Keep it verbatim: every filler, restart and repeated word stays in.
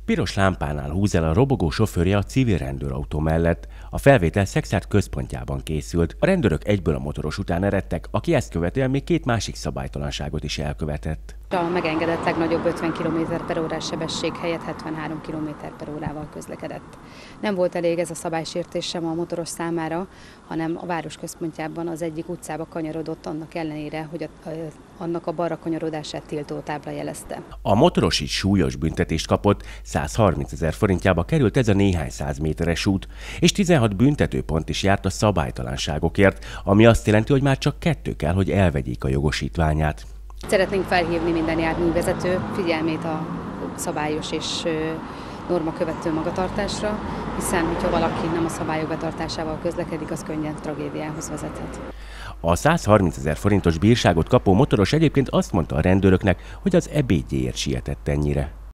Piros lámpánál húz el a robogó sofőrje a civil rendőrautó mellett. A felvétel Szekszárd központjában készült. A rendőrök egyből a motoros után eredtek, aki ezt követően még két másik szabálytalanságot is elkövetett. A megengedett legnagyobb ötven kilométer per órás sebesség helyett hetvenhárom kilométer per órával közlekedett. Nem volt elég ez a szabálysértés sem a motoros számára, hanem a város központjában az egyik utcába kanyarodott annak ellenére, hogy a, a, annak a balra kanyarodását tiltó tábla jelezte. A motoros így súlyos büntetést kapott, százharmincezer forintjába került ez a néhány száz méteres út, és tizenhat büntetőpont is járt a szabálytalanságokért, ami azt jelenti, hogy már csak kettő kell, hogy elvegyék a jogosítványát. Szeretnénk felhívni minden járművezető figyelmét a szabályos és norma követő magatartásra, hiszen hogyha valaki nem a szabályok betartásával közlekedik, az könnyen tragédiához vezethet. A százharmincezer forintos bírságot kapó motoros egyébként azt mondta a rendőröknek, hogy az ebédjéért sietett ennyire.